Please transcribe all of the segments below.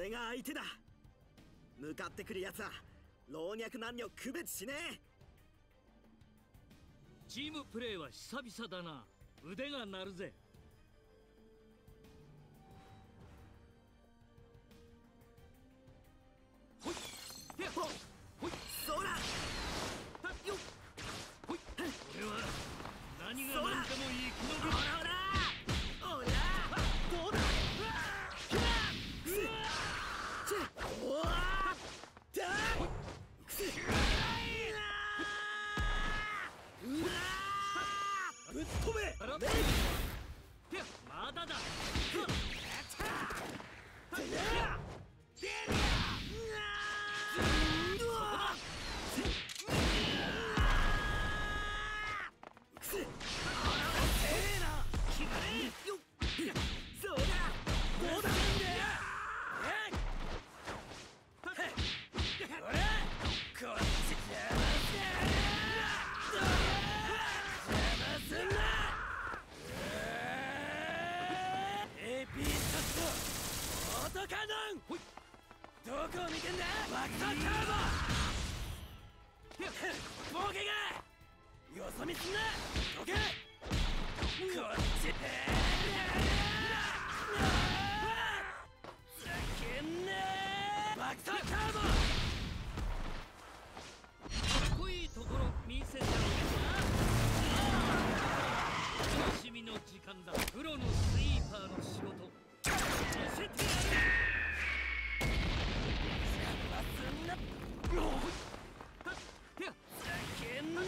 俺が相手だ。向かってくるやつは老若男女区別しねえ。 チームプレーは久々だな。腕が鳴るぜ。ほいへっほいそらよっほい。俺は何が何でも生き延びる。 ほらほらどうだ。おわだぶっ飛べ。 あらまだだ。 どこを見てんだバクターカーボボケがよそ見すんな。どけこっち叫んねバクターカーボ。 かっこいいところ見せてあげるな。楽しみの時間だ。プロのスイーパーの仕事見せてやる。 叫んね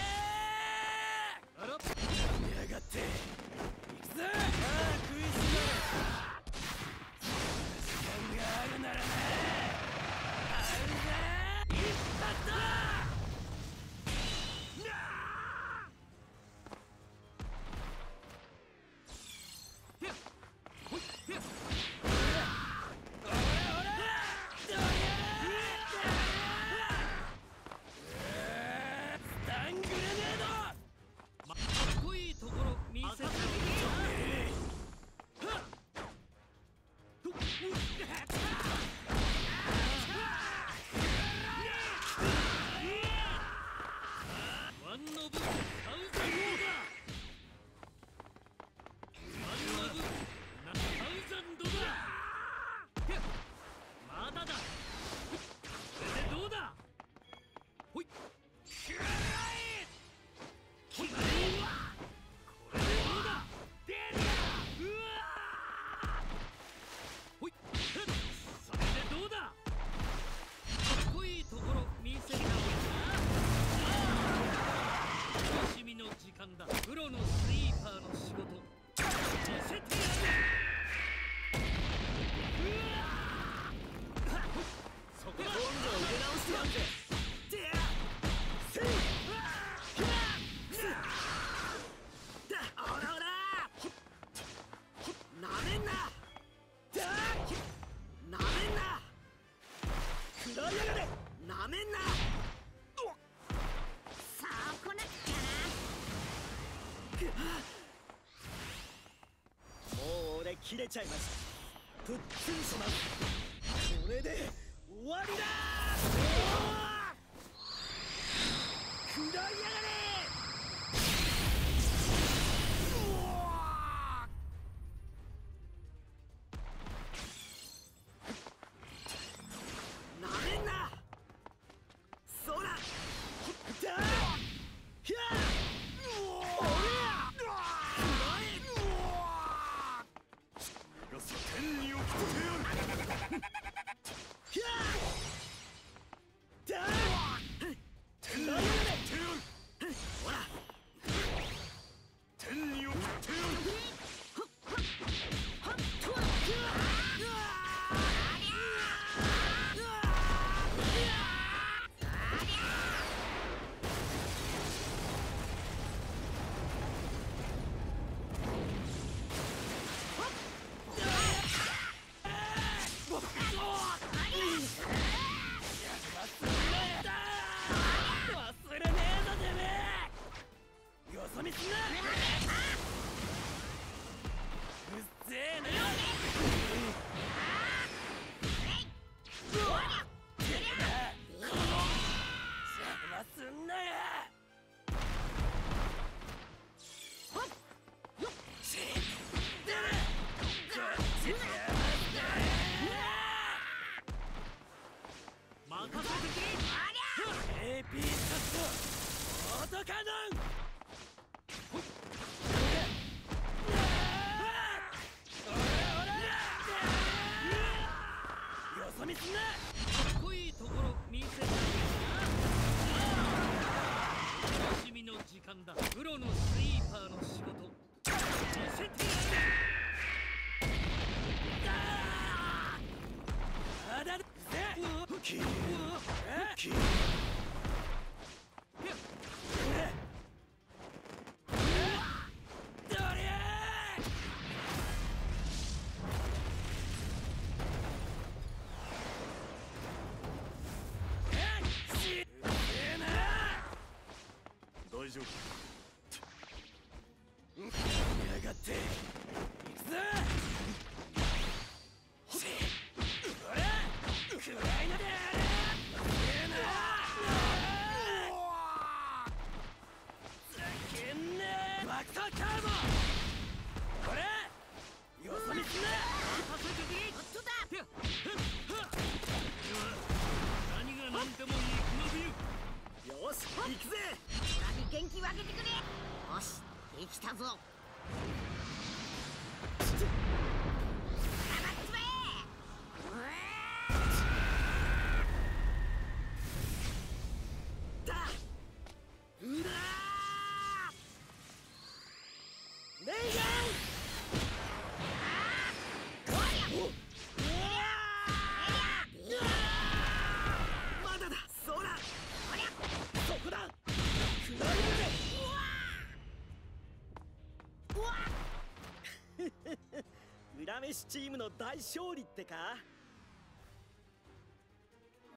あらやがって行くぞ。食いしばれ。時間があるならな。あるぜ一発だ。 プロのスイーパーの仕事見せてやる。そこだ。今度は出直してやんぜ。 おらおらなめんななめんな食らいやがれ。なめんな。 さあこなっちゃもう俺切れちゃいました。ぷっつりします。これで終わりだ。食らいやがれ。なめんな。そらだひゃ天に起きてやる。ひカノンよそ見すんな。 かっこいいところ見せてあげるな。楽しみの時間だ。プロのスイーパーの仕事見せてやる。 あだるぜキーキーどりゃ大丈夫やがって行くぞ。ほらくらいなでざけんなマクターカーボほらよそ見すんな。 何が何でも生き延びる。 よし行くぜ。 元気分けてくれ。よし、できたぞ。黙っちまえ。だうだレイガンまだだ。そらそこだ。くらい裏飯チームの大勝利ってか。